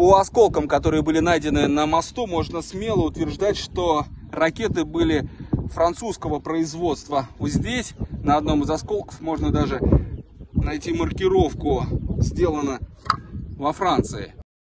По осколкам, которые были найдены на мосту, можно смело утверждать, что ракеты были французского производства. Вот здесь, на одном из осколков, можно даже найти маркировку, сделано во Франции.